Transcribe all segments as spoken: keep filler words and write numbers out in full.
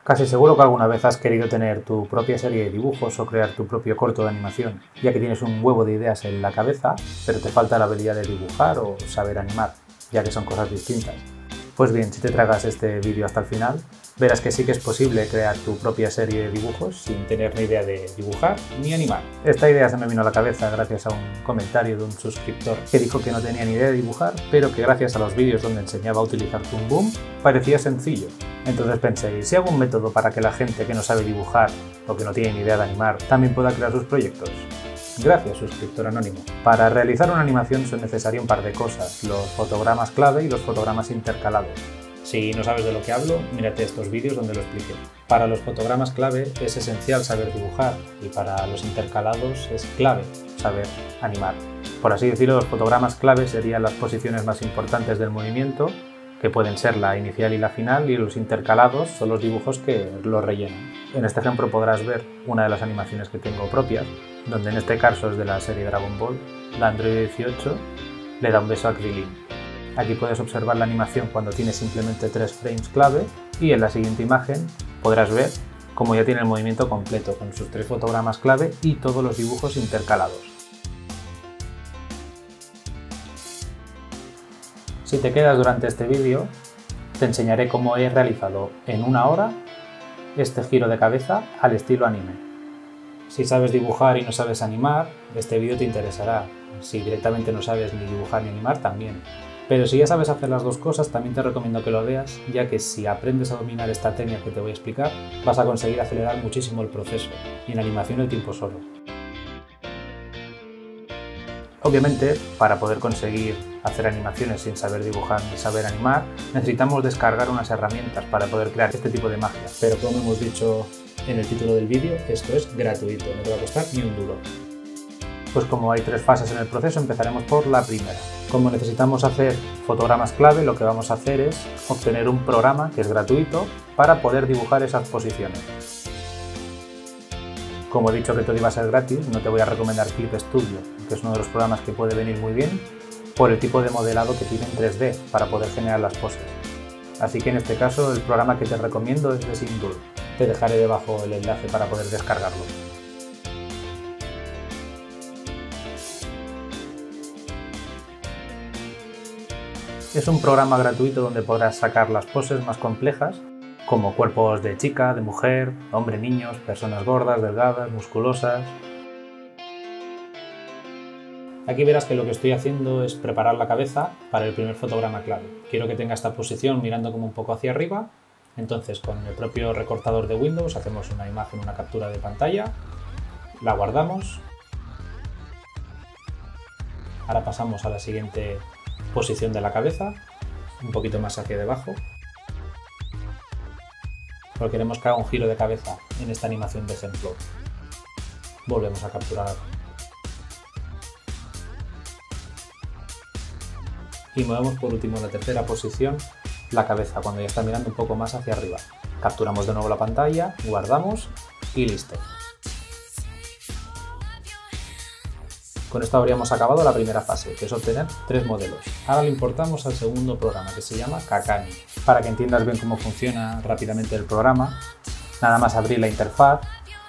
Casi seguro que alguna vez has querido tener tu propia serie de dibujos o crear tu propio corto de animación, ya que tienes un huevo de ideas en la cabeza, pero te falta la habilidad de dibujar o saber animar, ya que son cosas distintas. Pues bien, si te tragas este vídeo hasta el final, verás que sí que es posible crear tu propia serie de dibujos sin tener ni idea de dibujar ni animar. Esta idea se me vino a la cabeza gracias a un comentario de un suscriptor que dijo que no tenía ni idea de dibujar, pero que gracias a los vídeos donde enseñaba a utilizar Toon Boom parecía sencillo. Entonces pensé, ¿y si hago un método para que la gente que no sabe dibujar o que no tiene ni idea de animar también pueda crear sus proyectos? Gracias, suscriptor anónimo. Para realizar una animación son necesarias un par de cosas, los fotogramas clave y los fotogramas intercalados. Si no sabes de lo que hablo, mírate estos vídeos donde lo expliqué. Para los fotogramas clave es esencial saber dibujar y para los intercalados es clave saber animar. Por así decirlo, los fotogramas clave serían las posiciones más importantes del movimiento, que pueden ser la inicial y la final, y los intercalados son los dibujos que lo rellenan. En este ejemplo podrás ver una de las animaciones que tengo propias, donde en este caso es de la serie Dragon Ball, la Android dieciocho le da un beso a Krillin. Aquí puedes observar la animación cuando tiene simplemente tres frames clave y en la siguiente imagen podrás ver cómo ya tiene el movimiento completo con sus tres fotogramas clave y todos los dibujos intercalados. Si te quedas durante este vídeo, te enseñaré cómo he realizado en una hora este giro de cabeza al estilo anime. Si sabes dibujar y no sabes animar, este vídeo te interesará. Si directamente no sabes ni dibujar ni animar, también. Pero si ya sabes hacer las dos cosas, también te recomiendo que lo veas, ya que si aprendes a dominar esta técnica que te voy a explicar, vas a conseguir acelerar muchísimo el proceso, y en animación el tiempo solo. Obviamente, para poder conseguir hacer animaciones sin saber dibujar ni saber animar, necesitamos descargar unas herramientas para poder crear este tipo de magia. Pero como hemos dicho en el título del vídeo, esto es gratuito, no te va a costar ni un duro. Pues como hay tres fases en el proceso, empezaremos por la primera. Como necesitamos hacer fotogramas clave, lo que vamos a hacer es obtener un programa que es gratuito para poder dibujar esas posiciones. Como he dicho que todo iba a ser gratis, no te voy a recomendar Clip Studio, que es uno de los programas que puede venir muy bien por el tipo de modelado que tiene en tres D para poder generar las poses. Así que en este caso el programa que te recomiendo es Design-Doll. Te dejaré debajo el enlace para poder descargarlo. Es un programa gratuito donde podrás sacar las poses más complejas, como cuerpos de chica, de mujer, hombre, niños, personas gordas, delgadas, musculosas. Aquí verás que lo que estoy haciendo es preparar la cabeza para el primer fotograma clave. Quiero que tenga esta posición mirando como un poco hacia arriba, entonces con el propio recortador de Windows hacemos una imagen, una captura de pantalla, la guardamos. Ahora pasamos a la siguiente posición de la cabeza, un poquito más hacia debajo, porque queremos que haga un giro de cabeza en esta animación de ejemplo. Volvemos a capturar y movemos por último en la tercera posición la cabeza cuando ya está mirando un poco más hacia arriba. Capturamos de nuevo la pantalla, guardamos y listo. Con esto habríamos acabado la primera fase, que es obtener tres modelos. Ahora le importamos al segundo programa, que se llama Kakani. Para que entiendas bien cómo funciona rápidamente el programa, nada más abrir la interfaz,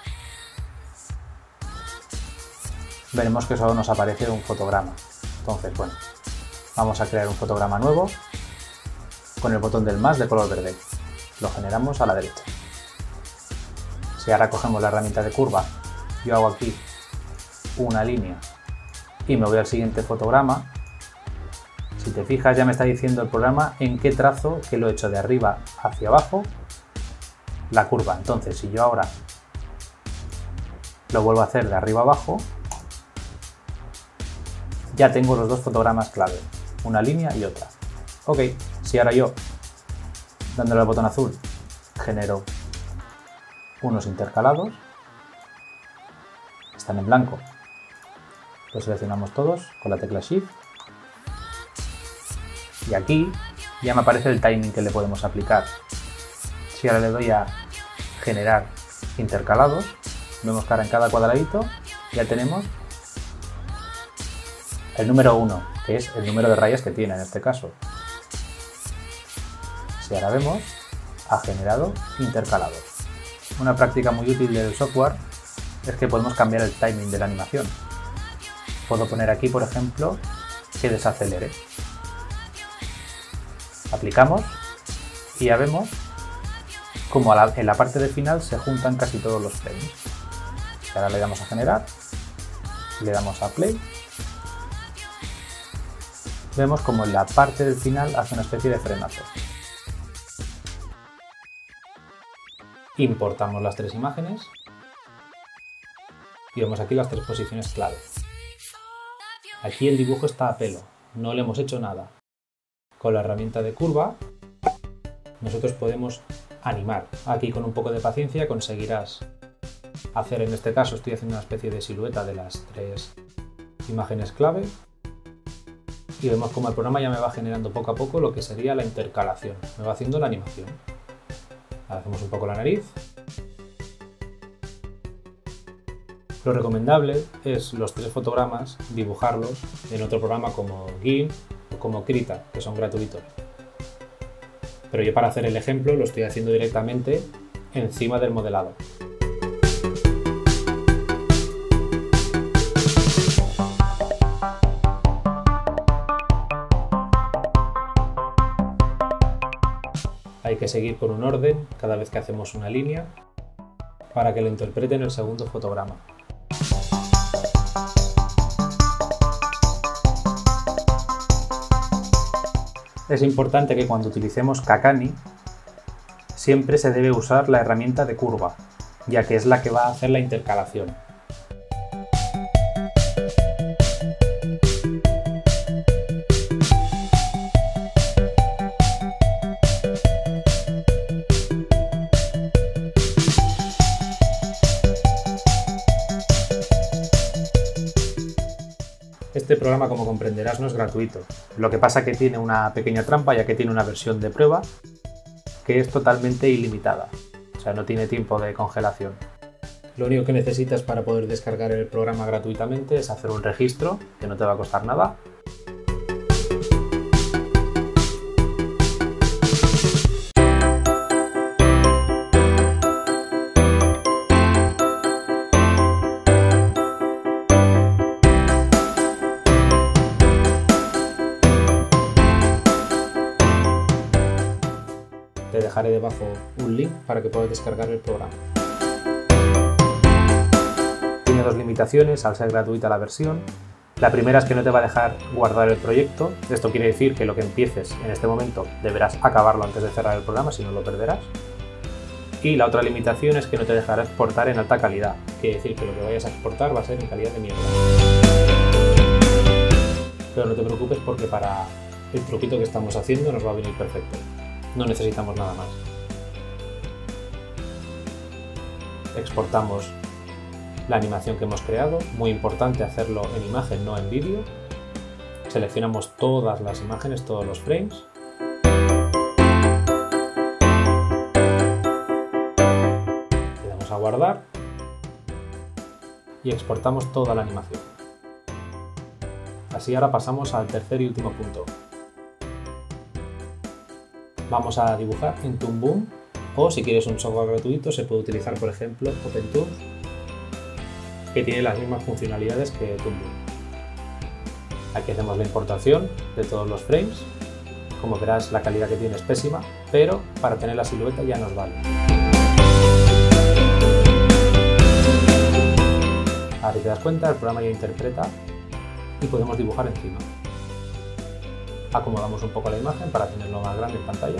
veremos que solo nos aparece un fotograma. Entonces, bueno, vamos a crear un fotograma nuevo con el botón del más de color verde. Lo generamos a la derecha. Si ahora cogemos la herramienta de curva, yo hago aquí una línea y me voy al siguiente fotograma. Si te fijas, ya me está diciendo el programa en qué trazo, que lo he hecho de arriba hacia abajo, la curva. Entonces, si yo ahora lo vuelvo a hacer de arriba abajo, ya tengo los dos fotogramas clave, una línea y otra. Ok, si ahora yo, dándole al botón azul, genero unos intercalados, están en blanco. Los seleccionamos todos con la tecla Shift y aquí ya me aparece el timing que le podemos aplicar. Si ahora le doy a generar intercalados, vemos que ahora en cada cuadradito ya tenemos el número uno, que es el número de rayas que tiene en este caso. Si ahora vemos, ha generado intercalado. Una práctica muy útil del software es que podemos cambiar el timing de la animación. Puedo poner aquí, por ejemplo, que desacelere. Aplicamos y ya vemos como en la parte de final se juntan casi todos los frames. Ahora le damos a generar, le damos a play. Vemos como en la parte del final hace una especie de frenazo. Importamos las tres imágenes y vemos aquí las tres posiciones clave. Aquí el dibujo está a pelo, no le hemos hecho nada. Con la herramienta de curva nosotros podemos animar. Aquí con un poco de paciencia conseguirás hacer, en este caso estoy haciendo una especie de silueta de las tres imágenes clave y vemos como el programa ya me va generando poco a poco lo que sería la intercalación, me va haciendo la animación. Ahora hacemos un poco la nariz. Lo recomendable es los tres fotogramas dibujarlos en otro programa como GIMP o como Krita, que son gratuitos. Pero yo para hacer el ejemplo lo estoy haciendo directamente encima del modelado. Hay que seguir con un orden cada vez que hacemos una línea para que lo interprete en el segundo fotograma. Es importante que cuando utilicemos Kakani siempre se debe usar la herramienta de curva, ya que es la que va a hacer la intercalación. Este programa, como comprenderás, no es gratuito. Lo que pasa es que tiene una pequeña trampa, ya que tiene una versión de prueba que es totalmente ilimitada. O sea, no tiene tiempo de congelación. Lo único que necesitas para poder descargar el programa gratuitamente es hacer un registro, que no te va a costar nada. Te dejaré debajo un link para que puedas descargar el programa. Tiene dos limitaciones al ser gratuita la versión. La primera es que no te va a dejar guardar el proyecto. Esto quiere decir que lo que empieces en este momento deberás acabarlo antes de cerrar el programa, si no lo perderás. Y la otra limitación es que no te dejará exportar en alta calidad. Quiere decir que lo que vayas a exportar va a ser en calidad de mierda. Pero no te preocupes porque para el truquito que estamos haciendo nos va a venir perfecto. No necesitamos nada más. Exportamos la animación que hemos creado. Muy importante hacerlo en imagen, no en vídeo. Seleccionamos todas las imágenes, todos los frames. Le damos a guardar y exportamos toda la animación. Así ahora pasamos al tercer y último punto. Vamos a dibujar en Toon Boom, o si quieres un software gratuito se puede utilizar, por ejemplo, OpenToon, que tiene las mismas funcionalidades que Toon Boom. Aquí hacemos la importación de todos los frames. Como verás, la calidad que tiene es pésima, pero para tener la silueta ya nos vale. Ahora, si te das cuenta, el programa ya interpreta y podemos dibujar encima. Acomodamos un poco la imagen para tenerlo más grande en pantalla.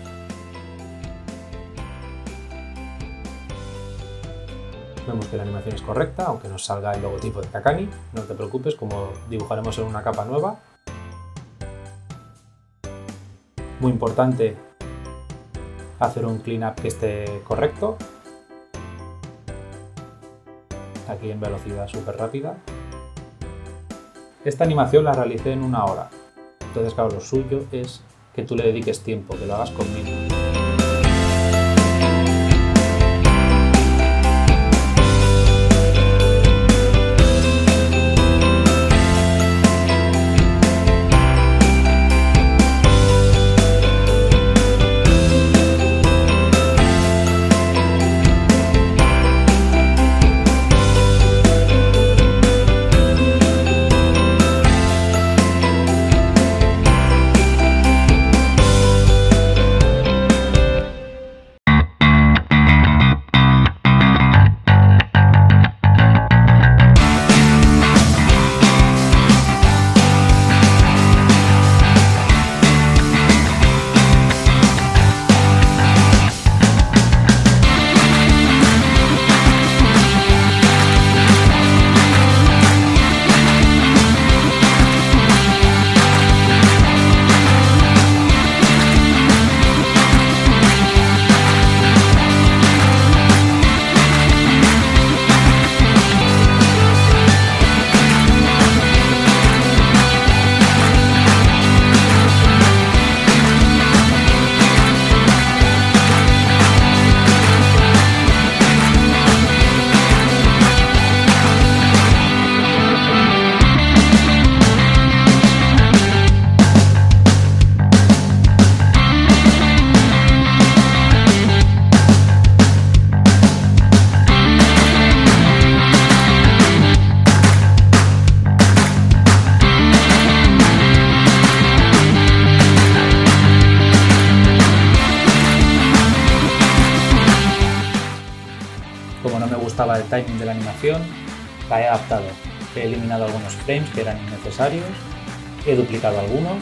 Vemos que la animación es correcta, aunque nos salga el logotipo de Kakani. No te preocupes, como dibujaremos en una capa nueva. Muy importante hacer un cleanup que esté correcto. Aquí en velocidad súper rápida. Esta animación la realicé en una hora. Entonces, claro, lo suyo es que tú le dediques tiempo, que lo hagas conmigo. gustaba el timing de la animación, la he adaptado. He eliminado algunos frames que eran innecesarios, he duplicado algunos.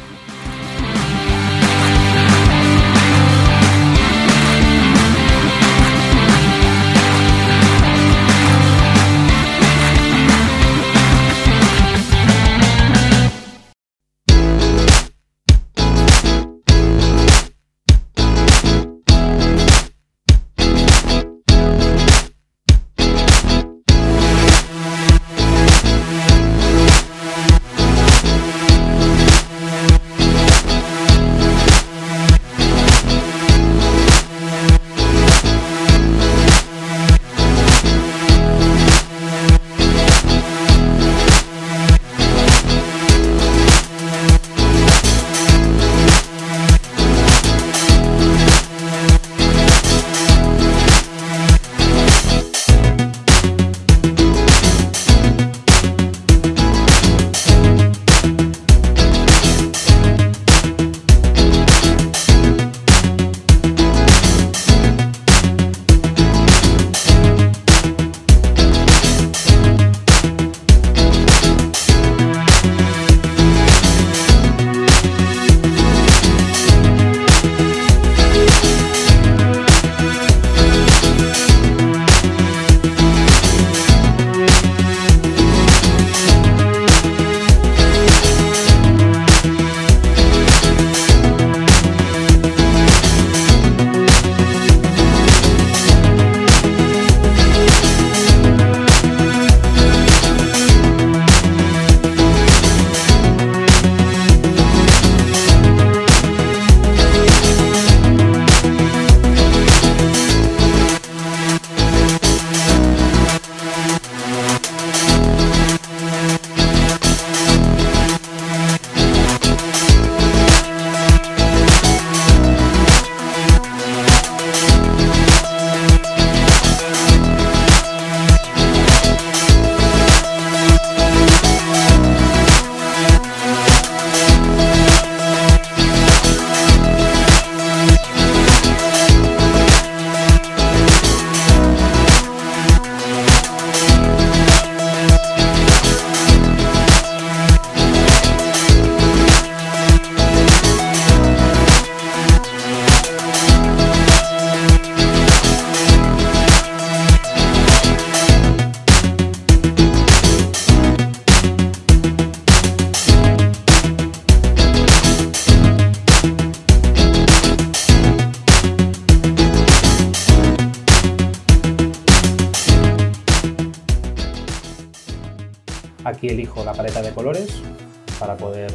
Aquí elijo la paleta de colores para poder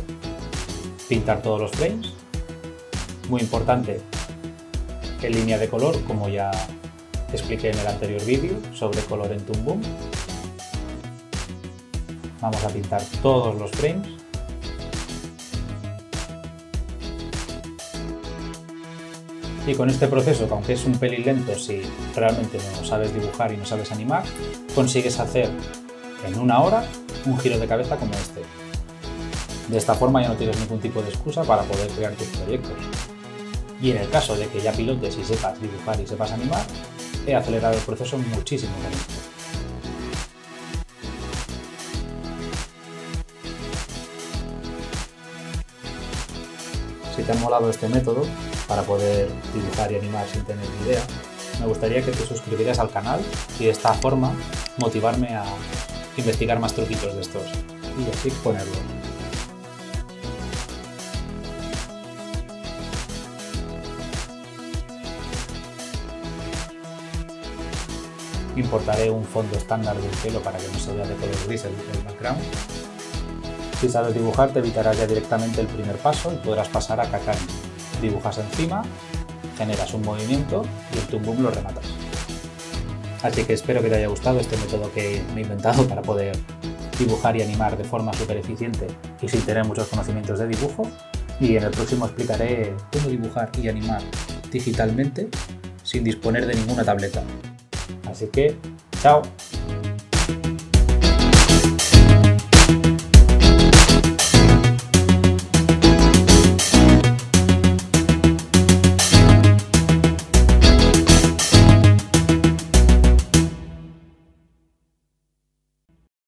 pintar todos los frames. Muy importante, en línea de color, como ya expliqué en el anterior vídeo sobre color en Toon Boom. Vamos a pintar todos los frames. Y con este proceso, que aunque es un pelín lento si realmente no sabes dibujar y no sabes animar, consigues hacer en una hora un giro de cabeza como este. De esta forma ya no tienes ningún tipo de excusa para poder crear tus proyectos. Y en el caso de que ya pilotes y sepas dibujar y sepas animar, he acelerado el proceso muchísimo menos. Si te ha molado este método para poder dibujar y animar sin tener ni idea, me gustaría que te suscribieras al canal y de esta forma motivarme a investigar más truquitos de estos y así ponerlos. Importaré un fondo estándar del cielo para que no se vea de color gris el, el background. Si sabes dibujar, te evitarás ya directamente el primer paso y podrás pasar a Kakami. Dibujas encima, generas un movimiento y el Toon Boom lo rematas. Así que espero que te haya gustado este método que me he inventado para poder dibujar y animar de forma súper eficiente y sin tener muchos conocimientos de dibujo. Y en el próximo explicaré cómo dibujar y animar digitalmente sin disponer de ninguna tableta. Así que, ¡chao!